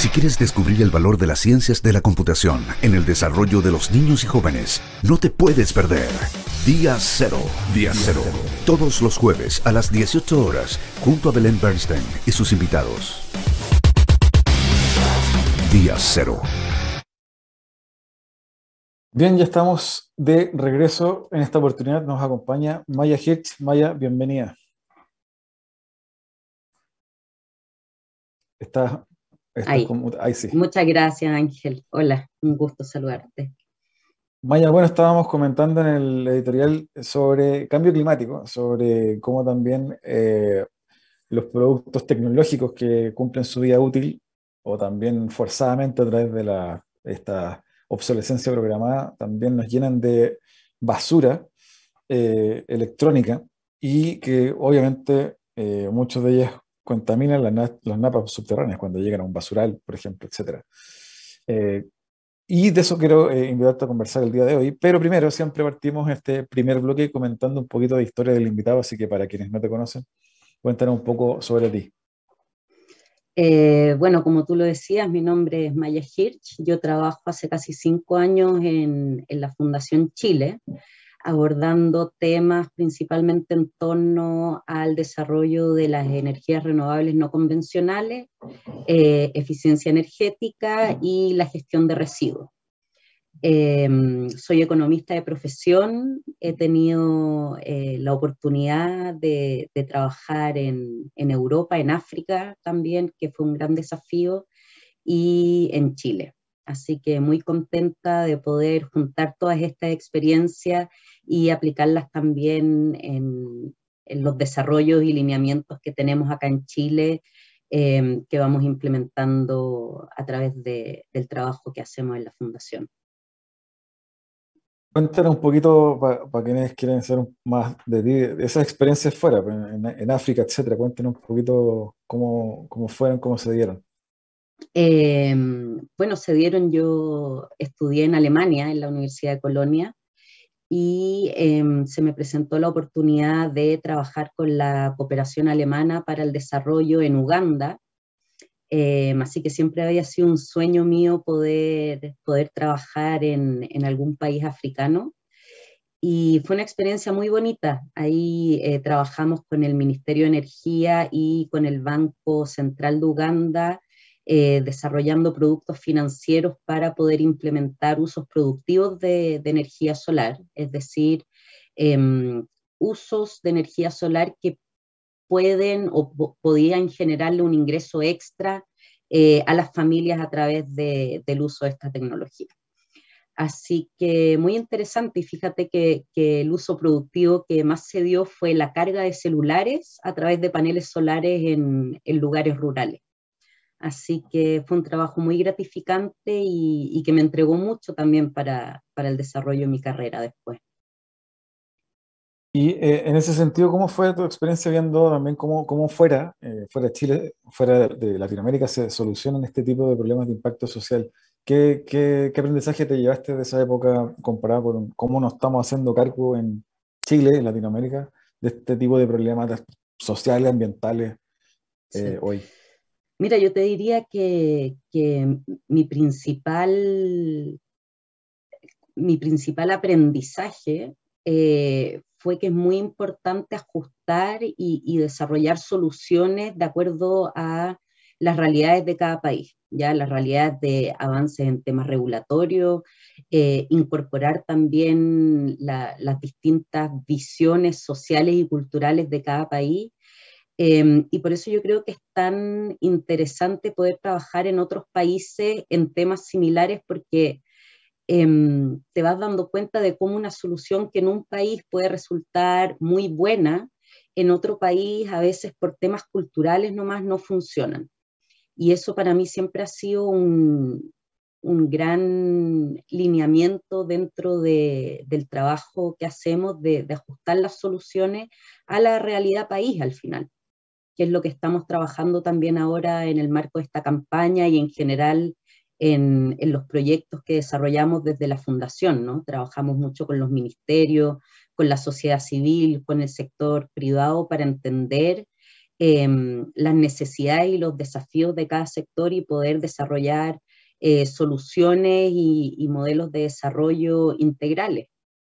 Si quieres descubrir el valor de las ciencias de la computación en el desarrollo de los niños y jóvenes, no te puedes perder Día Cero. Día Cero. Todos los jueves a las 18 horas, junto a Belén Bernstein y sus invitados. Día Cero. Bien, ya estamos de regreso. En esta oportunidad nos acompaña Maya Hirsch. Maya, bienvenida. Estás Ahí. Ahí sí. Muchas gracias, Ángel. Hola, un gusto saludarte. Maya, bueno, estábamos comentando en el editorial sobre cambio climático, sobre cómo también los productos tecnológicos que cumplen su vida útil o también forzadamente a través de esta obsolescencia programada también nos llenan de basura electrónica y que obviamente muchos de ellas contaminan las napas subterráneas cuando llegan a un basural, por ejemplo, etc. Y de eso quiero invitarte a conversar el día de hoy, pero primero siempre partimos este primer bloque comentando un poquito de historia del invitado, así que para quienes no te conocen, cuéntanos un poco sobre ti. Bueno, como tú lo decías, mi nombre es Maya Hirsch. Yo trabajo hace casi 5 años en la Fundación Chile, abordando temas principalmente en torno al desarrollo de las energías renovables no convencionales, eficiencia energética y la gestión de residuos. Soy economista de profesión, he tenido la oportunidad de trabajar en Europa, en África también, que fue un gran desafío, y en Chile. Así que muy contenta de poder juntar todas estas experiencias y aplicarlas también en los desarrollos y lineamientos que tenemos acá en Chile, que vamos implementando a través del trabajo que hacemos en la Fundación. Cuéntanos un poquito, para quienes quieren saber más de ti, de esas experiencias fuera, en África, etcétera. Cuéntanos un poquito cómo fueron, cómo se dieron. Bueno, se dieron, yo estudié en Alemania, en la Universidad de Colonia, y se me presentó la oportunidad de trabajar con la cooperación alemana para el desarrollo en Uganda. Así que siempre había sido un sueño mío poder trabajar en algún país africano. Y fue una experiencia muy bonita. Ahí trabajamos con el Ministerio de Energía y con el Banco Central de Uganda, desarrollando productos financieros para poder implementar usos productivos de energía solar, es decir, usos de energía solar que pueden o podían generarle un ingreso extra a las familias a través del uso de esta tecnología. Así que muy interesante, y fíjate que el uso productivo que más se dio fue la carga de celulares a través de paneles solares en lugares rurales. Así que fue un trabajo muy gratificante y que me entregó mucho también para el desarrollo de mi carrera después. Y en ese sentido, ¿cómo fue tu experiencia viendo también cómo fuera de Chile, fuera de Latinoamérica, se solucionan este tipo de problemas de impacto social? ¿Qué aprendizaje te llevaste de esa época comparado con cómo nos estamos haciendo cargo en Chile, en Latinoamérica, de este tipo de problemas sociales, ambientales Sí. hoy? Mira, yo te diría que mi principal aprendizaje fue que es muy importante ajustar y desarrollar soluciones de acuerdo a las realidades de cada país, ya las realidades de avances en temas regulatorios, incorporar también las distintas visiones sociales y culturales de cada país. Y por eso yo creo que es tan interesante poder trabajar en otros países en temas similares, porque te vas dando cuenta de cómo una solución que en un país puede resultar muy buena, en otro país a veces por temas culturales nomás no funcionan. Y eso para mí siempre ha sido un gran lineamiento dentro del trabajo que hacemos de ajustar las soluciones a la realidad país al final, que es lo que estamos trabajando también ahora en el marco de esta campaña y en general en los proyectos que desarrollamos desde la Fundación, ¿no? Trabajamos mucho con los ministerios, con la sociedad civil, con el sector privado para entender las necesidades y los desafíos de cada sector y poder desarrollar soluciones y modelos de desarrollo integrales.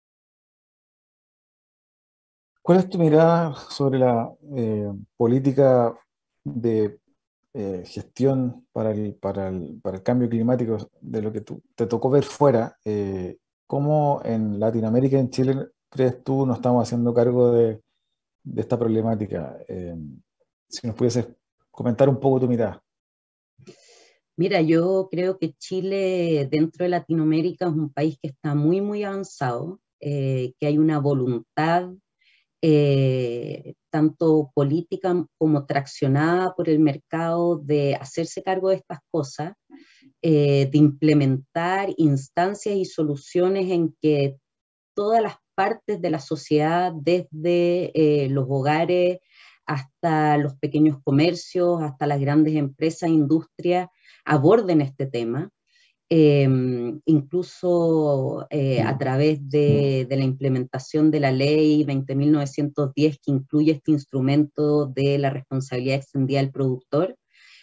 ¿Cuál es tu mirada sobre la política de gestión para el cambio climático, de lo que te tocó ver fuera? ¿Cómo en Latinoamérica y en Chile crees tú nos estamos haciendo cargo de esta problemática? Si nos pudieses comentar un poco tu mirada. Mira, yo creo que Chile dentro de Latinoamérica es un país que está muy, muy avanzado, que hay una voluntad tanto política como traccionada por el mercado de hacerse cargo de estas cosas, de implementar instancias y soluciones en que todas las partes de la sociedad, desde los hogares hasta los pequeños comercios, hasta las grandes empresas, industrias, aborden este tema. Incluso a través de la implementación de la ley 20.910 que incluye este instrumento de la responsabilidad extendida del productor.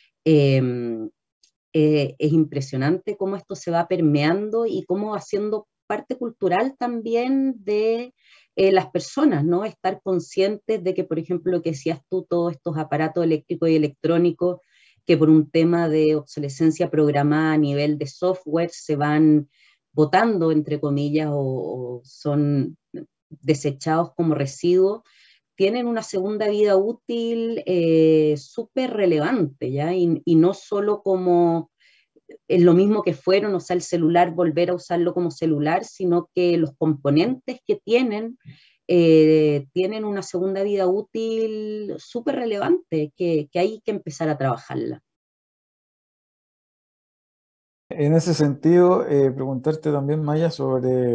Es impresionante cómo esto se va permeando y cómo va siendo parte cultural también de las personas, ¿no? Estar conscientes de que, por ejemplo, lo que decías tú, todos estos aparatos eléctricos y electrónicos que por un tema de obsolescencia programada a nivel de software se van botando, entre comillas, o son desechados como residuos, tienen una segunda vida útil súper relevante, ¿ya? Y no solo como es lo mismo que fueron, o sea, el celular, volver a usarlo como celular, sino que los componentes que tienen una segunda vida útil súper relevante, que hay que empezar a trabajarla. En ese sentido, preguntarte también, Maya, sobre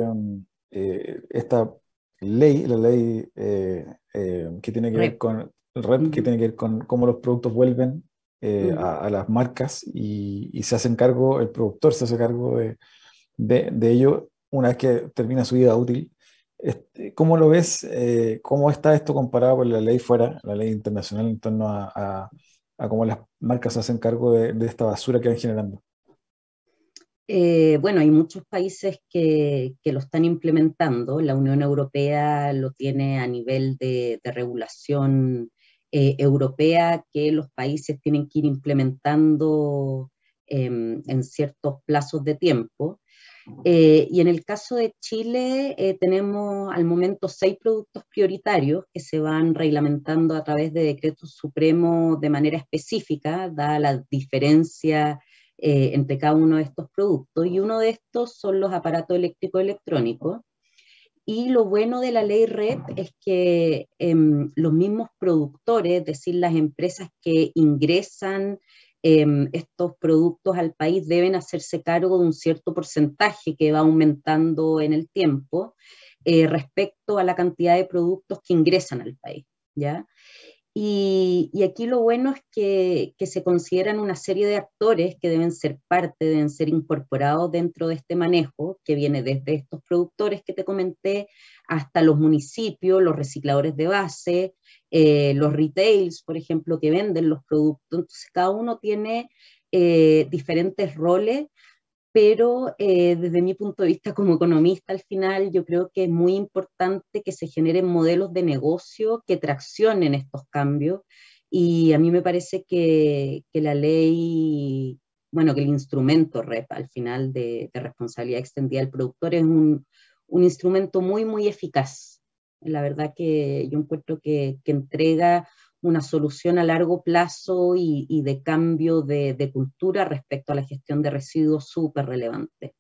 esta ley, la ley que tiene que ver Rep. con el REP, que Uh-huh. tiene que ver con cómo los productos vuelven Uh-huh. a las marcas y se hacen cargo, el productor se hace cargo de ello una vez que termina su vida útil. ¿Cómo lo ves? ¿Cómo está esto comparado con la ley fuera, la ley internacional en torno a cómo las marcas se hacen cargo de esta basura que van generando? Bueno, hay muchos países que lo están implementando. La Unión Europea lo tiene a nivel de regulación europea, que los países tienen que ir implementando en ciertos plazos de tiempo. Y en el caso de Chile, tenemos al momento 6 productos prioritarios que se van reglamentando a través de decretos supremos de manera específica, dada la diferencia entre cada uno de estos productos. Y uno de estos son los aparatos eléctricos electrónicos. Y lo bueno de la ley REP es que los mismos productores, es decir, las empresas que ingresan estos productos al país deben hacerse cargo de un cierto porcentaje que va aumentando en el tiempo respecto a la cantidad de productos que ingresan al país, ¿ya? Y aquí lo bueno es que se consideran una serie de actores que deben ser parte, deben ser incorporados dentro de este manejo, que viene desde estos productores que te comenté, hasta los municipios, los recicladores de base, los retails, por ejemplo, que venden los productos. Entonces, cada uno tiene diferentes roles, pero desde mi punto de vista como economista al final yo creo que es muy importante que se generen modelos de negocio que traccionen estos cambios y a mí me parece que la ley, bueno, que el instrumento REP al final de responsabilidad extendida del productor es un instrumento muy, muy eficaz. La verdad que yo encuentro que entrega una solución a largo plazo y de cambio de cultura respecto a la gestión de residuos súper relevante.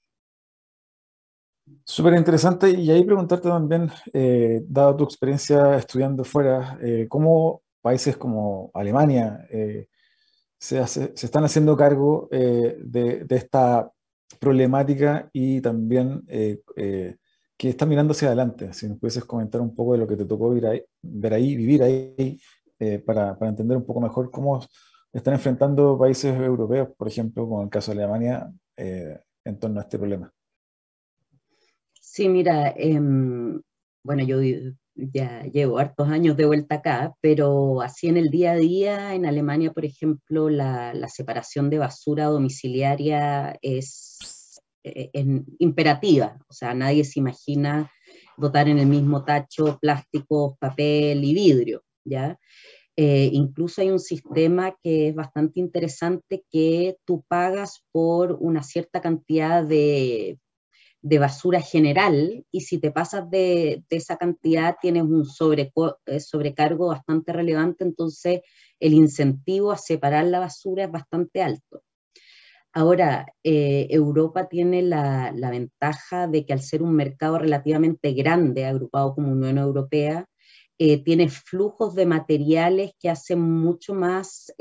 Súper interesante. Y ahí preguntarte también, dado tu experiencia estudiando fuera, cómo países como Alemania se están haciendo cargo de esta problemática y también que están mirando hacia adelante. Si nos pudieses comentar un poco de lo que te tocó ver ahí, vivir ahí, para entender un poco mejor cómo están enfrentando países europeos, por ejemplo, como el caso de Alemania, en torno a este problema. Sí, mira, bueno, yo ya llevo hartos años de vuelta acá, pero así en el día a día, en Alemania, por ejemplo, la separación de basura domiciliaria es imperativa, o sea, nadie se imagina botar en el mismo tacho plásticos, papel y vidrio, ¿ya? Incluso hay un sistema que es bastante interesante, que tú pagas por una cierta cantidad de basura general, y si te pasas de esa cantidad tienes un sobrecargo bastante relevante, entonces el incentivo a separar la basura es bastante alto. Ahora, Europa tiene la ventaja de que, al ser un mercado relativamente grande, agrupado como Unión Europea, tiene flujos de materiales que hacen mucho más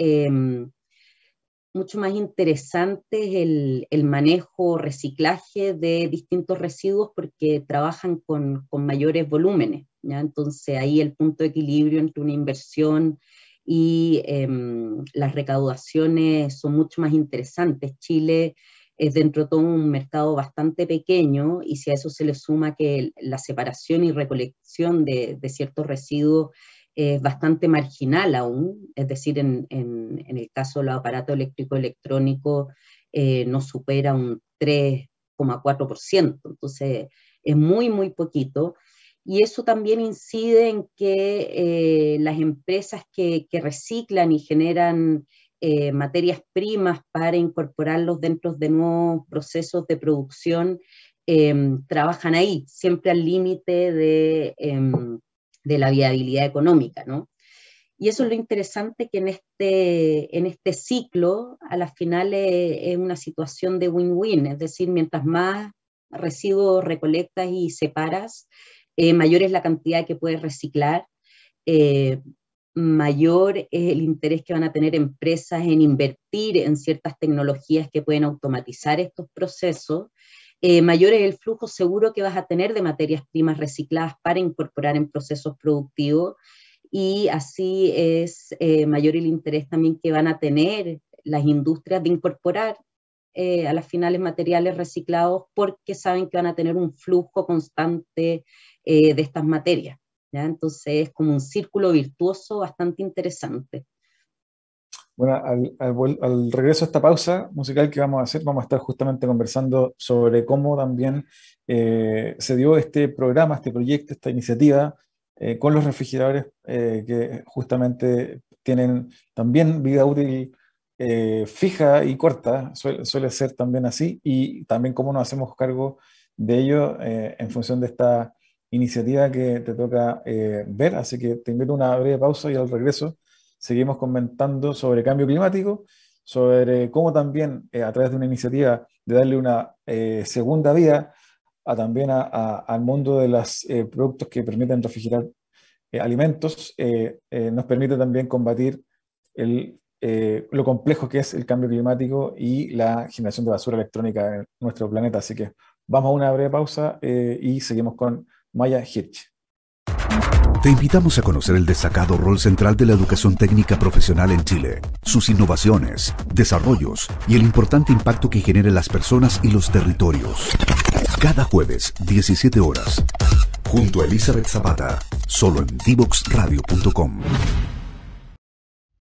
interesante el manejo, reciclaje de distintos residuos, porque trabajan con mayores volúmenes, ¿ya? Entonces ahí el punto de equilibrio entre una inversión y las recaudaciones son mucho más interesantes. Chile es, dentro de todo, un mercado bastante pequeño, y si a eso se le suma que la separación y recolección de ciertos residuos es bastante marginal aún, es decir, en el caso de los aparatos eléctrico-electrónicos no supera un 3,4%, entonces es muy, muy poquito. Y eso también incide en que las empresas que reciclan y generan materias primas para incorporarlos dentro de nuevos procesos de producción trabajan ahí, siempre al límite de la viabilidad económica, ¿no? Y eso es lo interesante, que en este ciclo, a la final es una situación de win-win, es decir, mientras más residuos recolectas y separas, mayor es la cantidad que puedes reciclar, mayor es el interés que van a tener empresas en invertir en ciertas tecnologías que pueden automatizar estos procesos, mayor es el flujo seguro que vas a tener de materias primas recicladas para incorporar en procesos productivos, y así es mayor el interés también que van a tener las industrias de incorporar a las finales materiales reciclados, porque saben que van a tener un flujo constante de estas materias, ¿ya? Entonces es como un círculo virtuoso bastante interesante. Bueno, al regreso a esta pausa musical que vamos a hacer, vamos a estar justamente conversando sobre cómo también se dio este programa, este proyecto, esta iniciativa con los refrigeradores que justamente tienen también vida útil fija y corta, suele ser también así, y también cómo nos hacemos cargo de ello en función de esta iniciativa que te toca ver. Así que te invito a una breve pausa, y al regreso seguimos comentando sobre cambio climático, sobre cómo también a través de una iniciativa de darle una segunda vida también al mundo de los productos que permiten refrigerar alimentos, nos permite también combatir lo complejo que es el cambio climático y la generación de basura electrónica en nuestro planeta. Así que vamos a una breve pausa y seguimos con Maya Hirsch. Te invitamos a conocer el destacado rol central de la educación técnica profesional en Chile, sus innovaciones, desarrollos y el importante impacto que genera en las personas y los territorios. Cada jueves, 17 horas, junto a Elizabeth Zapata, solo en divoxradio.com.